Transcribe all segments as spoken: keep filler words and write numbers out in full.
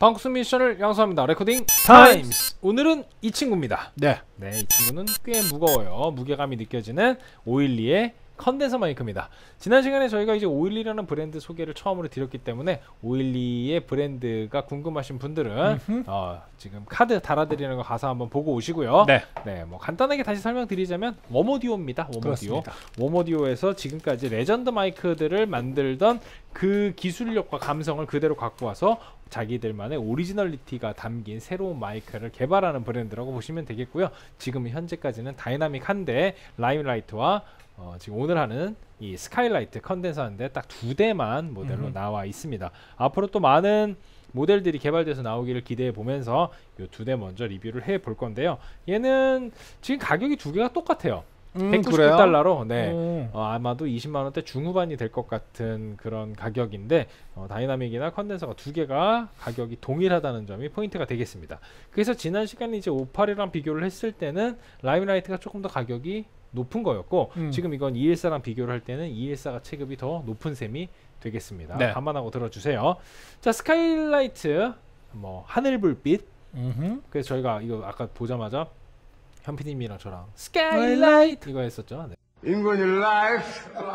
방국수 미션을 양수합니다. 레코딩 타임스. 오늘은 이 친구입니다. 네. 네, 이 친구는 꽤 무거워요. 무게감이 느껴지는 오일리의 컨덴서 마이크입니다. 지난 시간에 저희가 이제 오일리라는 브랜드 소개를 처음으로 드렸기 때문에 오일리의 브랜드가 궁금하신 분들은 어, 지금 카드 달아드리는 거 가서 한번 보고 오시고요. 네. 네, 뭐 간단하게 다시 설명드리자면 웜오디오입니다. 웜오디오. 웜오디오에서 지금까지 레전드 마이크들을 만들던 그 기술력과 감성을 그대로 갖고 와서 자기들만의 오리지널리티가 담긴 새로운 마이크를 개발하는 브랜드라고 보시면 되겠고요. 지금 현재까지는 다이나믹한데 라임라이트와 어, 지금 오늘 하는 이 스카이라이트 컨덴서인데 딱 두 대만 모델로 음. 나와 있습니다. 앞으로 또 많은 모델들이 개발돼서 나오기를 기대해 보면서 이 두 대 먼저 리뷰를 해 볼 건데요. 얘는 지금 가격이 두 개가 똑같아요. 음, 백구십구 달러로 네, 어, 아마도 이십만 원대 중후반이 될 것 같은 그런 가격인데 어, 다이나믹이나 컨덴서가 두 개가 가격이 동일하다는 점이 포인트가 되겠습니다. 그래서 지난 시간에 이제 오십팔이랑 비교를 했을 때는 라임라이트가 조금 더 가격이 높은 거였고 음. 지금 이건 이백십사랑 비교를 할 때는 이백십사가 체급이 더 높은 셈이 되겠습니다. 네. 감안하고 들어주세요. 자, 스카이라이트 뭐 하늘불빛. 음흠. 그래서 저희가 이거 아까 보자마자 현피님이랑 저랑 스카이라이트 이거 했었죠. 네. 인권이 라이프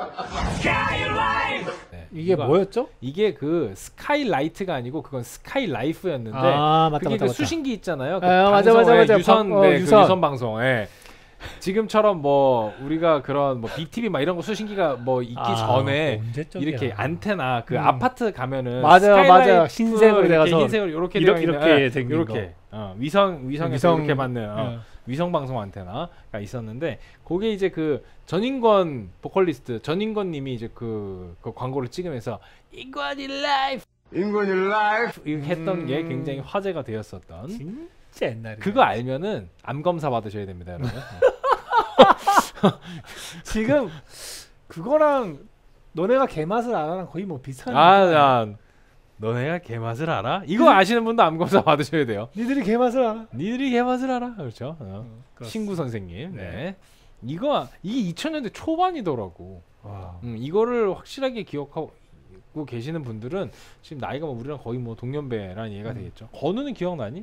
스카이라이트 네, 이게 이거, 뭐였죠? 이게 그 스카이라이트가 아니고 그건 스카이라이프였는데 아, 맞다, 그게 맞다, 그 맞다. 수신기 있잖아요. 그 아, 맞아 맞아 맞아. 유선, 어, 네, 유선. 그 유선 방송. 예. 지금처럼 뭐 우리가 그런 뭐 비티비 막 이런 거 수신기가 뭐 있기 아, 전에 이렇게 안테나 그 음. 아파트 가면은 맞아 맞아 흰색으로 돼가서 흰색으로 이렇게 이렇게 이렇게 생긴 이렇게 어, 위성 위성에서 위성, 이렇게 받는 어, 네. 위성 방송 안테나가 있었는데 그게 이제 그 전인권 보컬리스트 전인권님이 이제 그, 그 광고를 찍으면서 인권이 라이프 인권이 라이프 이렇게 했던 음. 게 굉장히 화제가 되었었던. 진짜 옛날에 그거 알면은 암 검사 받으셔야 됩니다, 여러분. 지금 그거랑 너네가 개맛을 알아랑 거의 뭐 비슷한. 아, 야, 너네가 개맛을 알아? 이거 아시는 분도 암 검사 받으셔야 돼요. 니들이 개맛을 알아? 니들이 개맛을 알아? 그렇죠. 어. 음, 신구 선생님. 네. 네. 이거 이게 이천 년대 초반이더라고. 음, 이거를 확실하게 기억하고 계시는 분들은 지금 나이가 뭐 우리랑 거의 뭐 동년배라는 얘기가 음. 되겠죠. 건우는 기억나니?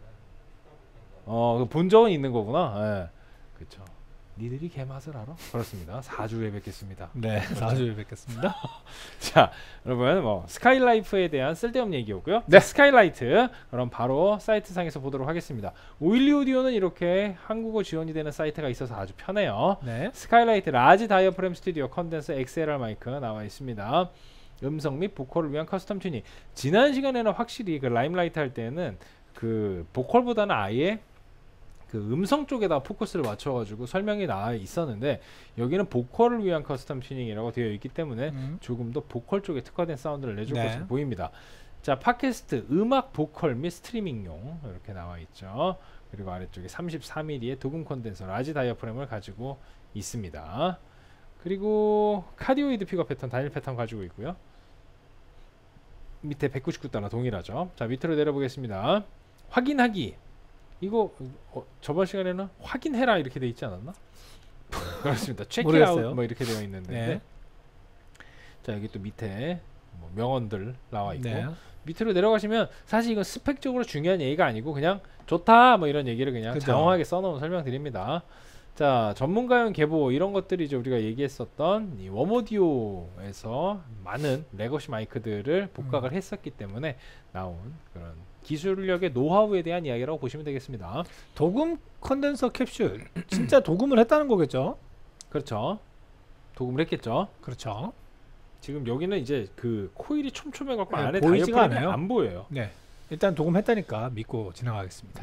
어, 본 적은 있는 거구나. 예. 그렇죠. 니들이 개맛을 알아? 그렇습니다. 사 주에 뵙겠습니다. 네, 그렇죠. 사 주에 뵙겠습니다. 자, 여러분 뭐 스카이라이프에 대한 쓸데없는 얘기였고요. 네, 자, 스카이라이트 그럼 바로 사이트 상에서 보도록 하겠습니다. 오일리 오디오는 이렇게 한국어 지원이 되는 사이트가 있어서 아주 편해요. 네. 스카이라이트 라지 다이어프램 스튜디오 컨덴서 엑스엘알 마이크 나와 있습니다. 음성 및 보컬을 위한 커스텀 튜닝. 지난 시간에는 확실히 그 라임라이트 할 때는 그 보컬보다는 아예 그 음성 쪽에다 포커스를 맞춰가지고 설명이 나와 있었는데 여기는 보컬을 위한 커스텀 튜닝이라고 되어 있기 때문에 음. 조금 더 보컬 쪽에 특화된 사운드를 내줄 네. 것으로 보입니다. 자, 팟캐스트 음악 보컬 및 스트리밍용 이렇게 나와 있죠. 그리고 아래쪽에 삼십사 밀리미터의 도금 컨덴서 라지 다이어프램을 가지고 있습니다. 그리고 카디오이드 픽업 패턴 단일 패턴 가지고 있고요. 밑에 백구십구 달러 동일하죠. 자, 밑으로 내려보겠습니다. 확인하기. 이거 어, 저번 시간에는 확인해라 이렇게 돼 있지 않았나? 그렇습니다. 체크아웃 뭐 이렇게 되어 있는데 네. 자, 여기 또 밑에 뭐 명언들 나와 있고 네. 밑으로 내려가시면 사실 이건 스펙적으로 중요한 얘기가 아니고 그냥 좋다 뭐 이런 얘기를 그냥 그죠. 장황하게 써놓은 설명드립니다. 자, 전문가용 계보 이런 것들이 이제 우리가 얘기했었던 이 웜오디오에서 많은 레거시 마이크들을 복각을 음. 했었기 때문에 나온 그런 기술력의 노하우에 대한 이야기라고 보시면 되겠습니다. 도금 컨덴서 캡슐 진짜 도금을 했다는 거겠죠? 그렇죠. 도금을 했겠죠. 그렇죠. 지금 여기는 이제 그 코일이 촘촘해갖고 네, 안에 보이지가 않아요. 안 보여요. 네, 일단 도금했다니까 믿고 지나가겠습니다.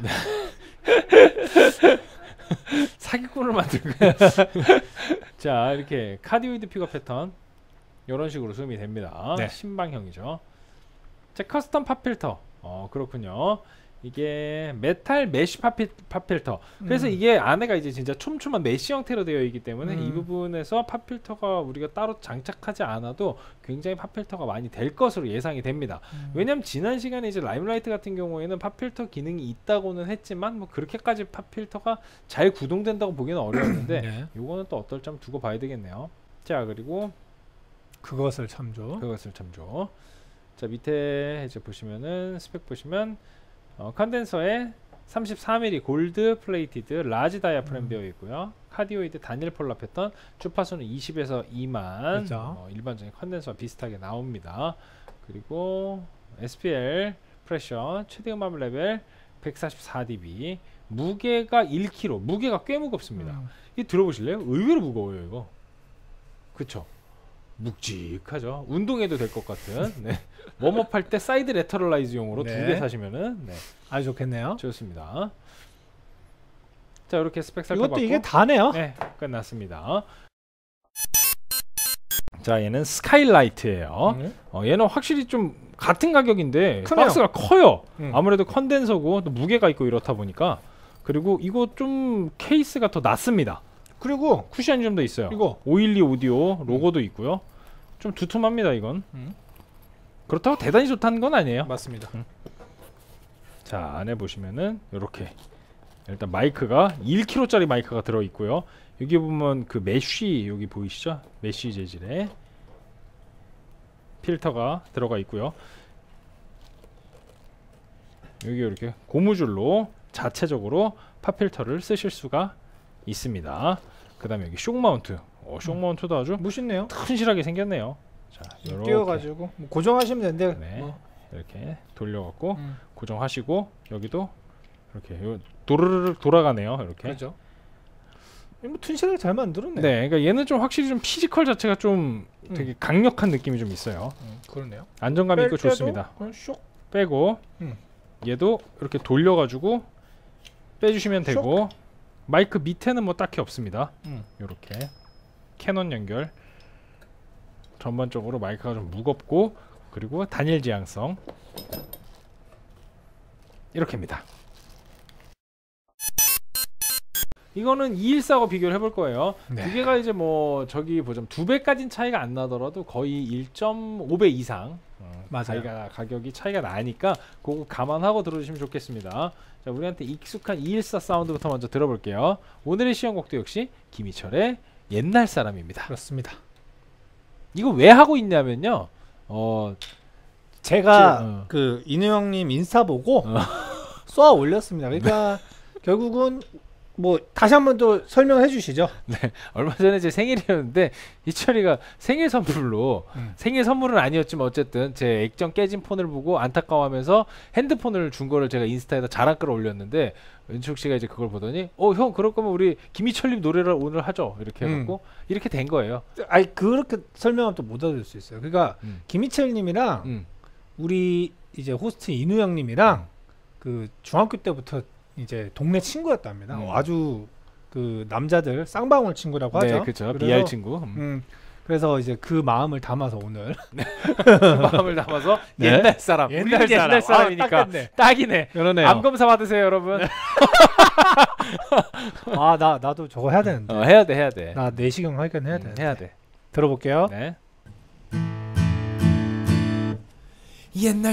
사기꾼을 만들고 자, 이렇게 카디오이드 픽업 패턴 이런 식으로 zoom이 됩니다. 네. 신방형이죠. 자, 커스텀 팝필터. 어, 그렇군요. 이게 메탈 메쉬 팝필, 팝필터. 그래서 음. 이게 안에가 이제 진짜 촘촘한 메쉬 형태로 되어 있기 때문에 음. 이 부분에서 팝필터가 우리가 따로 장착하지 않아도 굉장히 팝필터가 많이 될 것으로 예상이 됩니다. 음. 왜냐면 지난 시간에 이제 라임라이트 같은 경우에는 팝필터 기능이 있다고는 했지만 뭐 그렇게까지 팝필터가 잘 구동된다고 보기는 어려웠는데 네. 요거는 또 어떨 점 두고 봐야 되겠네요. 자, 그리고 그것을 참조. 그것을 참조. 자 밑에 이제 보시면은 스펙 보시면 어, 컨덴서에 삼십사 밀리미터 골드 플레이티드 라지 다이아프램 음. 되어 있고요. 카디오이드 단일 폴라 패턴, 주파수는 이십에서 이만. 그렇죠. 어, 일반적인 컨덴서와 비슷하게 나옵니다. 그리고 에스피엘 프레셔 최대 음압 레벨 백사십사 디비, 무게가 일 킬로그램, 무게가 꽤 무겁습니다. 음. 이 들어보실래요? 의외로 무거워요 이거. 그쵸? 묵직하죠. 운동해도 될 것 같은. 네. 웜업할 때 사이드 레터럴라이즈용으로 두 개 네. 사시면은 네, 아주 좋겠네요. 좋습니다. 자 이렇게 스펙 이것도 살펴봤고 이게 다네요. 네 끝났습니다. 자 얘는 스카이라이트예요. 음. 어, 얘는 확실히 좀 같은 가격인데 크네요. 박스가 커요. 음. 아무래도 컨덴서고 또 무게가 있고 이렇다 보니까. 그리고 이거 좀 케이스가 더 낫습니다. 그리고 쿠션이 좀 더 있어요. 이거 오일리 오디오 로고도 있고요. 좀 두툼합니다 이건. 음. 그렇다고 대단히 좋다는 건 아니에요. 맞습니다. 자 안에 보시면은 이렇게 일단 마이크가 일 킬로그램짜리 마이크가 들어 있고요. 여기 보면 그 메쉬 여기 보이시죠? 메쉬 재질의 필터가 들어가 있고요. 여기 이렇게 고무줄로 자체적으로 팝필터를 쓰실 수가 있습니다. 그 다음에 여기 쇼 마운트. 어, 쇼 마운트도 아주 멋있네요. 튼실하게 생겼네요. 자, 요렇게 띄워가지고 뭐 고정하시면 되는데 네. 뭐. 이렇게 돌려갖고 음. 고정하시고 여기도 이렇게 요 도르르르 돌아가네요. 이렇게. 그렇죠. 이거 뭐 튼실하게 잘 만들었네. 네, 그러니까 얘는 좀 확실히 좀 피지컬 자체가 좀 음. 되게 강력한 느낌이 좀 있어요. 음, 그러네요. 안정감 있고 뺄 때도 좋습니다. 그냥 쇽. 빼고 음. 얘도 이렇게 돌려가지고 빼주시면 되고 마이크 밑에는 뭐 딱히 없습니다. 음. 이렇게 캐논 연결. 전반적으로 마이크가 좀 무겁고 그리고 단일 지향성 이렇게입니다. 이거는 이백십사하고 비교를 해볼 거예요. 네. 두 개가 이제 뭐 저기 보자면 두 배까지는 차이가 안 나더라도 거의 일 점 오 배 이상 어, 맞아요. 차이가 가격이 차이가 나니까 그거 감안하고 들어주시면 좋겠습니다. 자 우리한테 익숙한 이백십사 사운드부터 먼저 들어볼게요. 오늘의 시연곡도 역시 김희철의 옛날 사람입니다. 그렇습니다. 이거 왜 하고 있냐면요. 어 제가 지- 어. 그 인우 형님 인스타 보고 어. 쏘아 올렸습니다. 그러니까 결국은 뭐 다시 한번 또 설명해 주시죠. 얼마 전에 제 생일이었는데 희철이가 생일 선물로 음. 생일 선물은 아니었지만 어쨌든 제 액정 깨진 폰을 보고 안타까워하면서 핸드폰을 준 거를 제가 인스타에다 자랑글을 올렸는데 은축 씨가 이제 그걸 보더니 어 형 그럴 거면 우리 김희철님 노래를 오늘 하죠 이렇게 해갖고 이렇게 된 거예요. 아니 그렇게 설명하면 또 못 알아들 수 있어요. 그러니까 음. 김희철님이랑 음. 우리 이제 호스트 인우 형님이랑 그 중학교 때부터 이제 동네 친구였답니다. 음. 아주 그 남자들 쌍방울 친구라고 네, 하죠. 그렇죠. 그래서, 비알 친구. 음. 음, 그래서 이제 그 마음을 담아서 오늘 그 마음을 담아서 네. 옛날 사람. 우리는 옛날 사람이니까 아, 딱 됐네. 딱이네. 그러네요. 암 검사 받으세요, 여러분. 아, 나 나도 저거 해야 되는데. 어, 해야 돼, 해야 돼. 나 내시경 하긴 해야 음, 돼. 해야 돼. 들어볼게요. 네. 옛날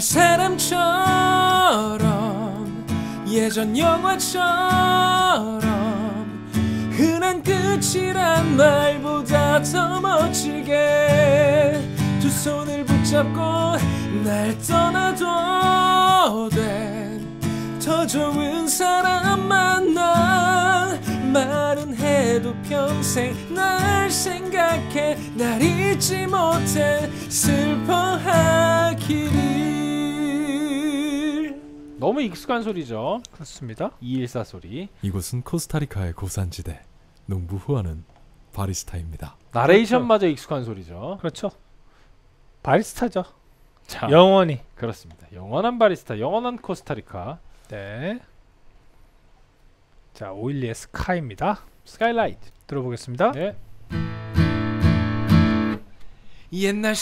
사람처럼 예전 영화처럼 흔한 끝이란 말보다 더 멋지게 두 손을 붙잡고 날 떠나도 돼. 더 좋은 사람 만나 말은 해도 평생 날 생각해 날 잊지 못해 슬퍼하기를. 너무 익숙한 소리죠. 그렇습니다. 이백십사 소리. 이곳은 코스타리카의 고산지대 농부 후아는 바리스타입니다. 나레이션마저 익숙한 소리죠. 그렇죠. 바리스타죠. 자, 영원히. 그렇습니다. 영원한 바리스타, 영원한 코스타리카. 네. 자, 오일리의 스카이입니다. 스카이라이트. 들어보겠습니다. 네. 옛날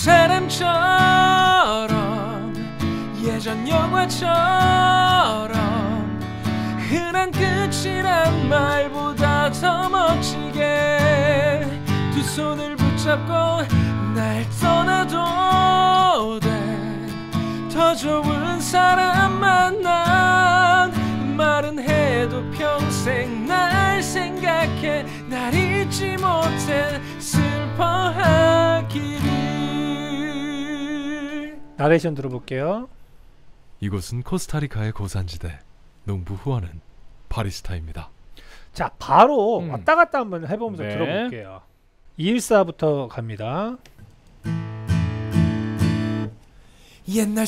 사람처럼 예전 영화처럼 흔한 끝이란 말보다 더 멋지게 두 손을 붙잡고 날 떠나도 돼. 더 좋은 사람 만나 말은 해도 평생 날 생각해 날 잊지 못해 슬퍼하기를. 나레이션 들어볼게요. 이곳은 코스타리카의 고산지대. 농부 후원은 바리스타입니다. 자, 바로 음. 왔다 갔다 한번 해보면서 네. 들어볼게요. 이백십사부터 갑니다. 옛날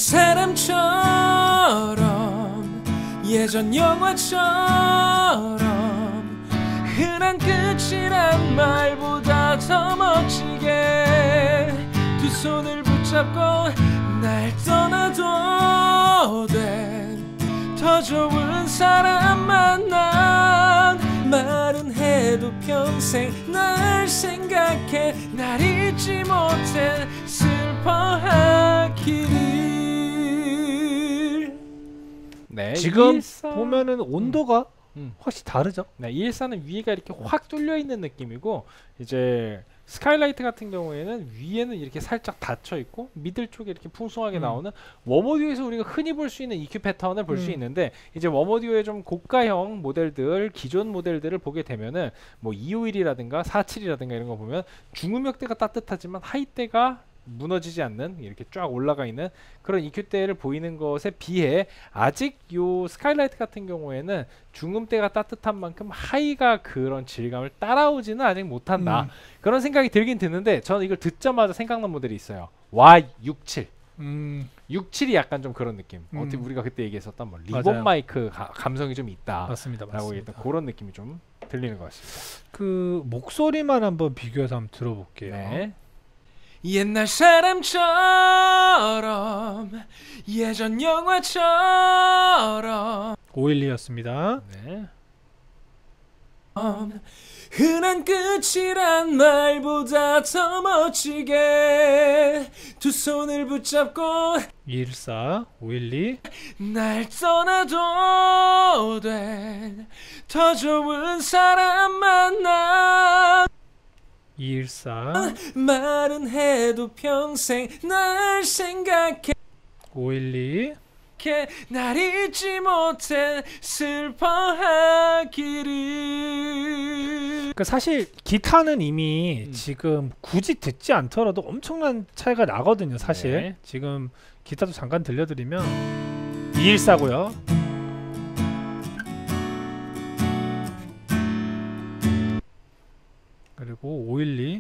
사람처럼 예전 영화처럼 흔한 끝이란 말보다 더 멋지게 두 손을 붙잡고 날 떠나도 돼. 더 좋은 사람 만나 말은 해도 평생 날 생각해 날 잊지 못해 슬퍼하기를. 네, 지금 이백십사 보면은 온도가 음. 확실히 다르죠. 네, 이백십사는 위가 이렇게 확 뚫려 있는 느낌이고 이제 스카이라이트 같은 경우에는 위에는 이렇게 살짝 닫혀 있고 미들 쪽에 이렇게 풍성하게 음. 나오는 웜오디오에서 우리가 흔히 볼 수 있는 이큐 패턴을 볼 수 음. 있는데 이제 웜오디오의 좀 고가형 모델들 기존 모델들을 보게 되면은 뭐 이백오십일이라든가 사백칠십이라든가 이런 거 보면 중음역대가 따뜻하지만 하이대가 무너지지 않는 이렇게 쫙 올라가 있는 그런 이큐대를 보이는 것에 비해 아직 요 스카이라이트 같은 경우에는 중음대가 따뜻한 만큼 하이가 그런 질감을 따라오지는 아직 못한다. 음. 그런 생각이 들긴 드는데 저는 이걸 듣자마자 생각난 모델이 있어요. 와이 육십칠. 음, 육십칠이 약간 좀 그런 느낌. 음. 어떻게 우리가 그때 얘기했었던 뭐 맞아요. 리본 마이크 가, 감성이 좀 있다. 맞습니다, 라고 맞습니다. 했던 그런 느낌이 좀 들리는 것 같습니다. 그 목소리만 한번 비교해서 한번 들어볼게요. 네. 옛날 사람처럼 예전 영화처럼 오백십이였습니다. 네. 흔한 끝이란 말보다 더 멋지게 두 손을 붙잡고 이백십사, 오백십이, 날 떠나도 돼. 더 좋은 사람 만나 이백십사, 말은 해도 평생 날 생각해 오백십이, 날 잊지 못해 슬퍼하기를. 그 사실 기타는 이미 음. 지금 굳이 듣지 않더라도 엄청난 차이가 나거든요. 사실 네. 지금 기타도 잠깐 들려드리면 이백십사고요. 그리고 오백십이.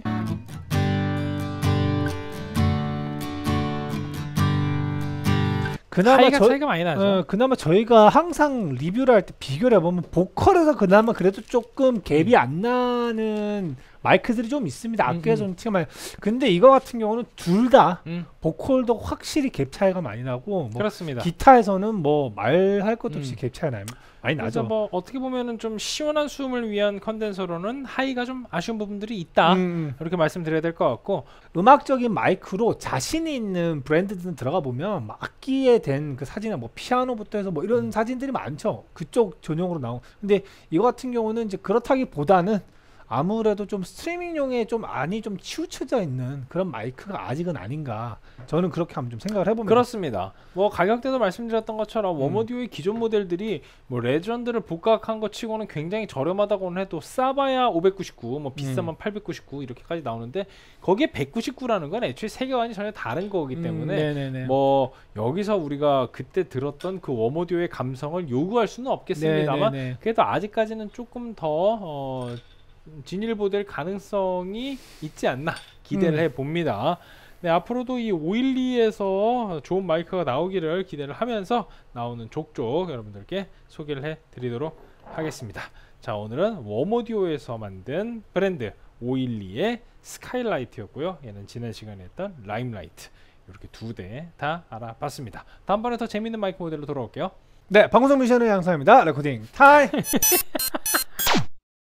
그나마 하이가 저, 차이가 많이 나죠. 어, 그나마 저희가 항상 리뷰를 할 때 비교를 해보면 보컬에서 그나마 그래도 조금 갭이 안 나는 마이크들이 좀 있습니다. 음, 악기에서 음. 좀 티가 많이. 근데 이거 같은 경우는 둘 다 음, 보컬도 확실히 갭 차이가 많이 나고 뭐 그렇습니다. 기타에서는 뭐 말할 것도 없이 음. 갭 차이가 나, 많이 그래서 나죠. 뭐 어떻게 보면은 좀 시원한 수음을 위한 컨덴서로는 하이가 좀 아쉬운 부분들이 있다. 음, 이렇게 말씀드려야 될 것 같고 음악적인 마이크로 자신이 있는 브랜드들 들어가 보면 막 악기에 된 그 사진이나 뭐 피아노부터 해서 뭐 이런 사진들이 많죠. 그쪽 전용으로 나온. 근데 이거 같은 경우는 이제 그렇다기보다는 아무래도 좀 스트리밍용에 좀 안이 좀 치우쳐져 있는 그런 마이크가 아직은 아닌가. 저는 그렇게 한번 좀 생각을 해봅니다. 그렇습니다. 뭐 가격대도 말씀드렸던 것처럼 음. 웜오디오의 기존 모델들이 뭐 레전드를 복각한 것 치고는 굉장히 저렴하다고는 해도 싸봐야 오백구십구, 뭐 비싸면 음. 팔백구십구 이렇게까지 나오는데 거기에 백구십구라는 건 애초에 세계관이 전혀 다른 거기 때문에 음, 네네네. 뭐 여기서 우리가 그때 들었던 그 웜오디오의 감성을 요구할 수는 없겠습니다만 네네네. 그래도 아직까지는 조금 더 어, 진일보될 가능성이 있지 않나 기대를 음. 해봅니다. 네, 앞으로도 이 오백십이에서 좋은 마이크가 나오기를 기대를 하면서 나오는 족족 여러분들께 소개를 해드리도록 하겠습니다. 자, 오늘은 웜오디오에서 만든 브랜드 오백십이의 스카이라이트였고요. 얘는 지난 시간에 했던 라임라이트, 이렇게 두 대 다 알아봤습니다. 다음번에 더 재밌는 마이크 모델로 돌아올게요. 네, 방송 미션의 양상입니다. 레코딩 타임.